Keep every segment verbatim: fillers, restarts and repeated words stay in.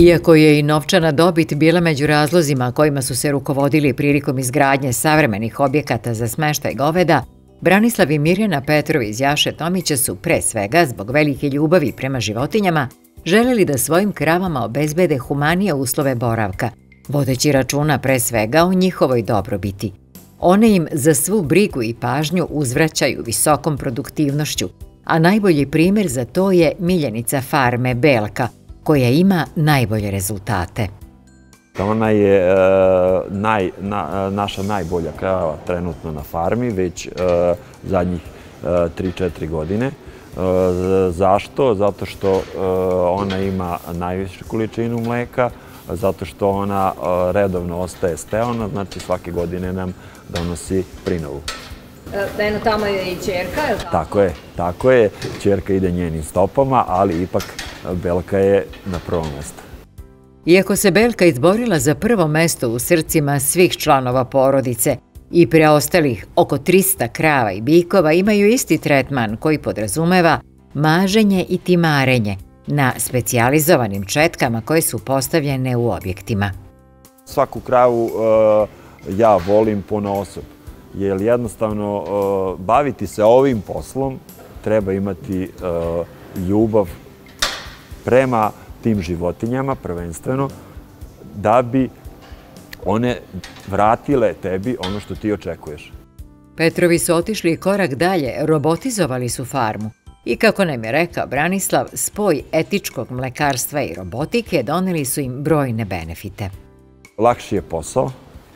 Iako je i novčana dobit bila među razlozima kojima su se rukovodili prilikom izgradnje savremenih objekata za smeštaj goveda, Branislav i Mirjana Petrovi iz Jaše Tomića su, pre svega zbog velike ljubavi prema životinjama, želeli da svojim kravama obezbede humanije uslove boravka, vodeći računa pre svega o njihovoj dobrobiti. One im za svu brigu i pažnju uzvraćaju visokom produktivnošću, a najbolji primjer za to je miljenica farme Belka, koja ima najbolje rezultate. Ona je e, naj, na, naša najbolja krava trenutno na farmi, već e, zadnjih tri četiri godine. E, zašto? Zato što e, ona ima najvišu količinu mleka, zato što ona e, redovno ostaje steona, znači svake godine nam donosi prinovu. Eno, tamo je i ćerka, je li tako? Tako je, tako je. Ćerka ide njenim stopama, ali ipak Belka je na prvom mjestu. Iako se Belka izborila za prvo mesto u srcima svih članova porodice i preostalih oko trista krava i bikova imaju isti tretman koji podrazumeva maženje i timarenje na specijalizovanim četkama koje su postavljene u objektima. Svaku kravu ja volim ponaosob, jer jednostavno baviti se ovim poslom treba imati ljubav prema tim životinjama prvenstveno, da bi one vratile tebi ono što ti očekuješ. Petrovi su otišli korak dalje, robotizovali su farmu i, kako nam je rekao Branislav, spoj etičkog mlekarstva i robotike doneli su im brojne benefite. Lakši je posao,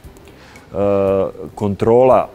kontrola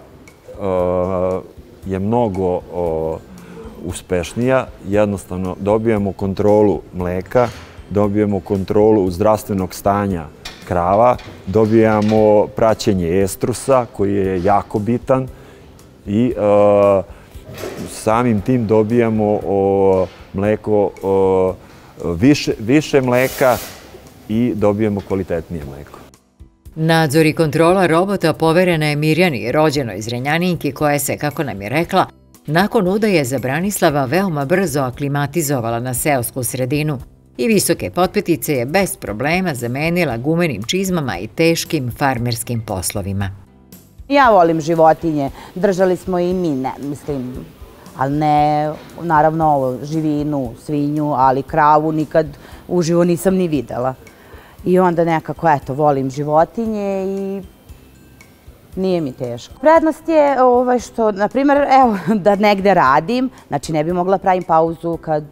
je mnogo uspešnija, jednostavno dobijemo kontrolu mleka, dobijemo kontrolu zdravstvenog stanja krava, dobijamo praćenje estrusa koji je jako bitan i e, samim tim dobijamo o, mleko, o, više, više mleka i dobijemo kvalitetnije mleko. Nadzor i kontrola robota poverena je Mirjani, rođenoj Zrenjaninki, koja se, kako nam je rekla, nakon udaje za Branislava veoma brzo aklimatizovala na seosku sredinu i visoke potpetice je bez problema zamenila gumenim čizmama i teškim farmerskim poslovima. Ja volim životinje, držali smo i mi, ne, mislim, ali ne, naravno ovo, živinu, svinju, ali kravu nikad uživo nisam ni videla. I onda nekako, eto, volim životinje i nije mi teško. Prednost je ovaj što, na primjer, evo, da negde radim, znači ne bi mogla pravim pauzu kad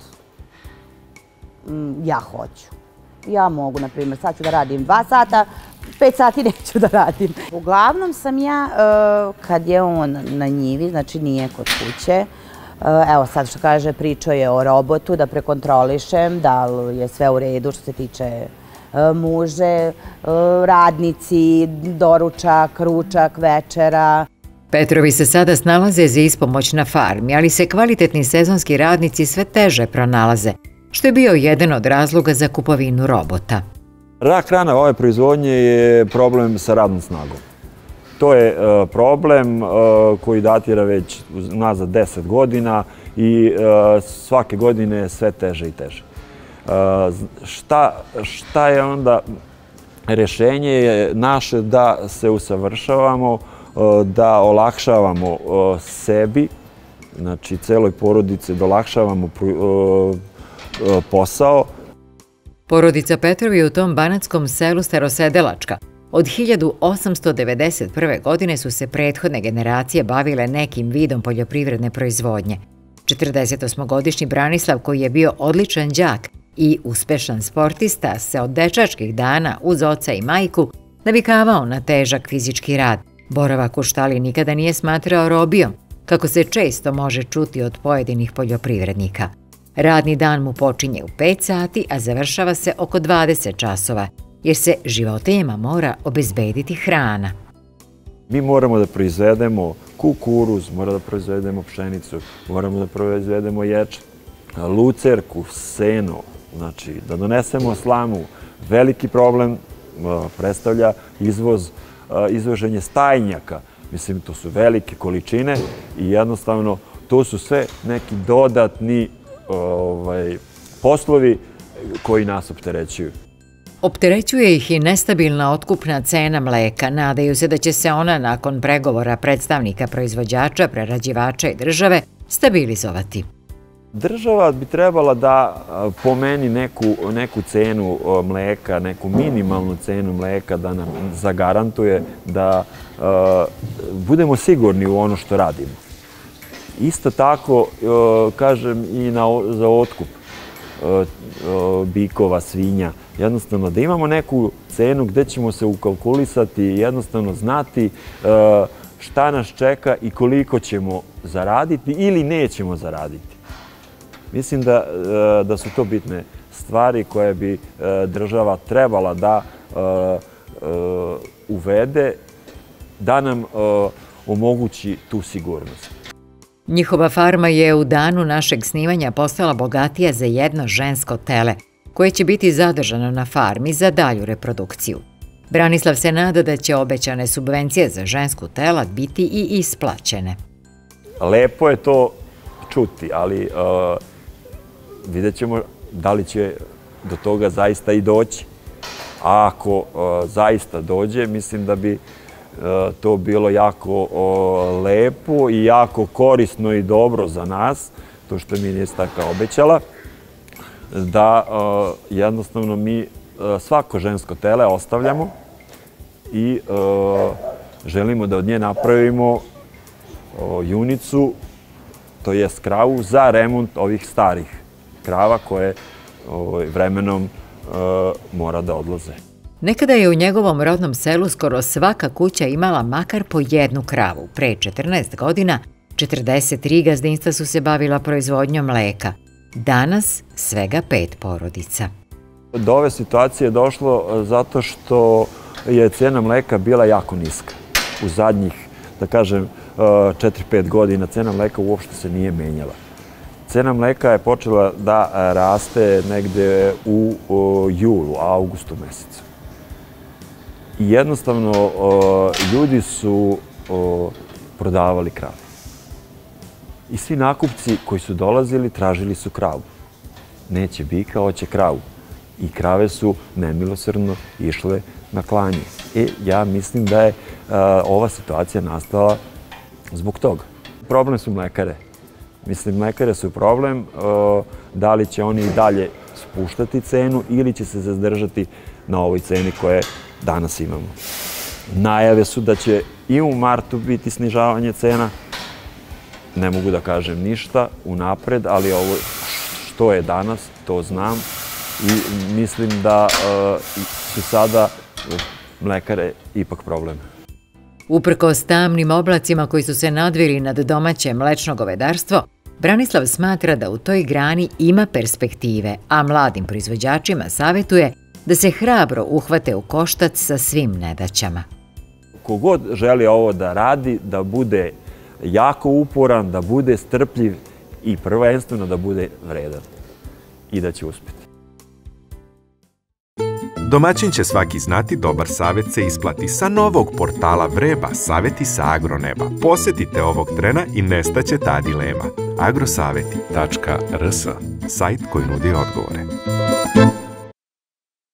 mm, ja hoću. Ja mogu, na primjer, sad ću da radim dva sata, pet sati neću da radim. Uglavnom sam ja, kad je on na njivi, znači nije kod kuće, evo sad što kaže, pričao je o robotu, da prekontrolišem, da li je sve u redu što se tiče muže, radnici, doručak, ručak, večera. Petrovi se sada snalaze za ispomoć na farmi, ali se kvalitetni sezonski radnici sve teže pronalaze, što je bio jedan od razloga za kupovinu robota. Rak rana ove proizvodnje je problem sa radnom snagom. To je problem koji datira već nazad deset godina i svake godine sve teže i teže. Šta, šta je onda rješenje je naše da se usavršavamo, da olakšavamo sebi, znači celoj porodici da olakšavamo posao. Porodica Petrovi u tom banatskom selu Starosedelačka od hiljadu osamsto devedeset prve. godine su se prethodne generacije bavile nekim vidom poljoprivredne proizvodnje. četrdesetosmogodišnji Branislav, koji je bio odličan đak i uspešan sportista, se od dečačkih dana uz oca i majku navikavao na težak fizički rad. Boravak u štali nikada nije smatrao robijom, kako se često može čuti od pojedinih poljoprivrednika. Radni dan mu počinje u pet sati, a završava se oko dvadeset časova, jer se životinjama mora obezbediti hrana. Mi moramo da proizvedemo kukuruz, moramo da proizvedemo pšenicu, moramo da proizvedemo ječam, lucerku, seno, znači da donesemo slamu. Veliki problem predstavlja izvoz, izvoženje stajnjaka. Mislim, to su velike količine i jednostavno to su sve neki dodatni ovaj, poslovi koji nas opterećuju. Opterećuje ih i nestabilna otkupna cena mleka. Nadaju se da će se ona nakon pregovora predstavnika proizvođača, prerađivača i države stabilizovati. Država bi trebala da po meni neku, neku cenu mleka, neku minimalnu cenu mleka da nam zagarantuje da uh, budemo sigurni u ono što radimo. Isto tako, uh, kažem i na, za otkup uh, uh, bikova, svinja. Jednostavno da imamo neku cenu gde ćemo se ukalkulisati, jednostavno znati uh, šta nas čeka i koliko ćemo zaraditi ili nećemo zaraditi. Mislim da, da su to bitne stvari koje bi država trebala da uvede, da nam omogući tu sigurnost. Njihova farma je u danu našeg snimanja postala bogatija za jedno žensko tele, koje će biti zadržano na farmi za dalju reprodukciju. Branislav se nada da će obećane subvencije za žensku telad biti i isplaćene. Lepo je to čuti, ali vidjet ćemo da li će do toga zaista i doći. A ako zaista dođe, mislim da bi to bilo jako lepo i jako korisno i dobro za nas, to što je ministarka obećala, da jednostavno mi svako žensko tele ostavljamo i želimo da od nje napravimo junicu, to je kravu za remont ovih starih krava koje vremenom mora da odlaze. Nekada je u njegovom rodnom selu skoro svaka kuća imala makar po jednu kravu. Pre četrnaest godina, četrdeset tri gazdinstva su se bavila proizvodnjom mleka. Danas svega pet porodica. Do ove situacije je došlo zato što je cena mleka bila jako niska. U zadnjih, da kažem, četiri pet godina cena mleka uopšte se nije menjala. Cena mleka je počela da raste negde u julu, augustu mesecu. I jednostavno ljudi su prodavali krave. I svi nakupci koji su dolazili tražili su kravu. Neće bika, hoće kravu. I krave su nemilosrdno išle na klanje. E, ja mislim da je ova situacija nastala zbog toga. Problem su mlekare. Mislim, mlekare su problem. Da li će oni i dalje spuštati cenu ili će se zadržati na ovoj ceni koje danas imamo. Najave su da će i u martu biti snižavanje cena. Ne mogu da kažem ništa unapred, ali ovo što je danas, to znam. I mislim da su sada mlekare ipak problem. Uprkos tamnim oblacima koji su se nadvili nad domaće mlečno govedarstvo, Branislav smatra da u toj grani ima perspektive, a mladim proizvođačima savjetuje da se hrabro uhvate u koštac sa svim nedaćama. Kogod želi ovo da radi, da bude jako uporan, da bude strpljiv i prvenstveno da bude vredan i da će uspjeti. Domaćin će svaki znati, dobar savjet se isplati. Sa novog portala Vreba, savjeti sa Agroneba. Posjetite ovog trena i nestaće ta dilema. agrosaveti tačka rs, sajt koji nudi odgovore.